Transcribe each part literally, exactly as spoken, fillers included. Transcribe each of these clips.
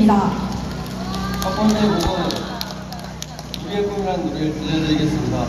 부탁드립니다. 첫 번째 곡은 우리의 꿈이라는 노래를 들려드리겠습니다.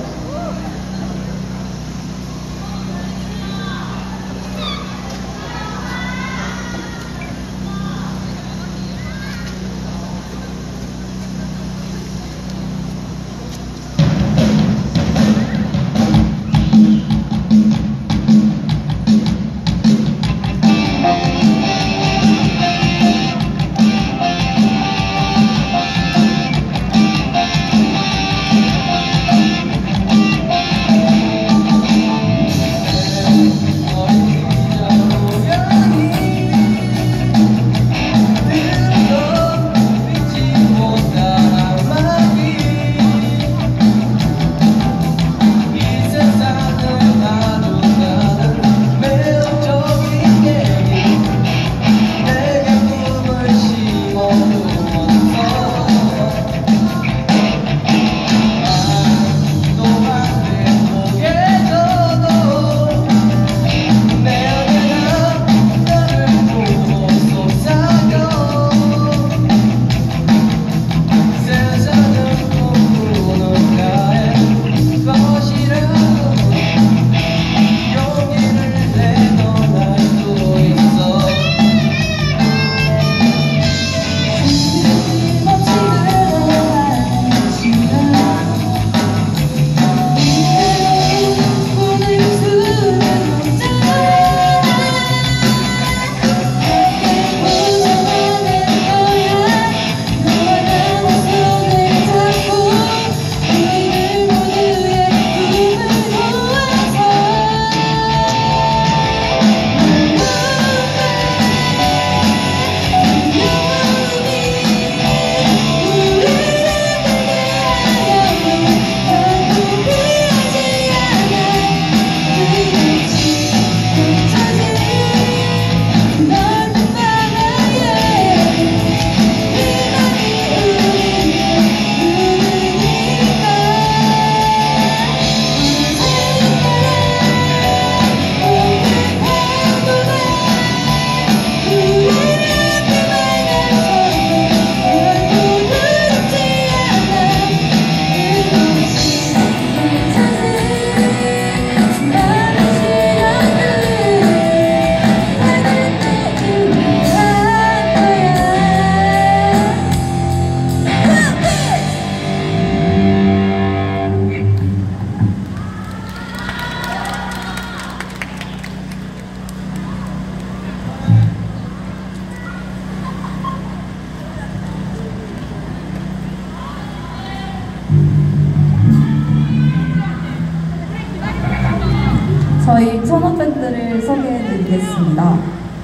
저희 천호 밴드를 소개해드리겠습니다.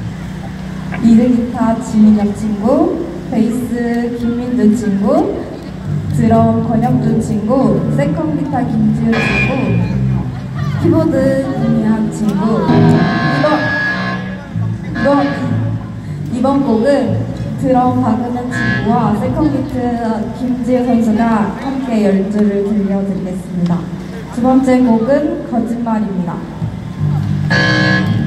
리드 기타 지민혁 친구, 베이스 김민두 친구, 드럼 권혁준 친구, 세컨 기타 김지우 친구, 키보드 김희학 친구. 이번, 이번, 이번 곡은 드럼 박은현 친구와 세컨 기타 김지우 선수가 함께 연주를 들려드리겠습니다. 두 번째 곡은 거짓말입니다.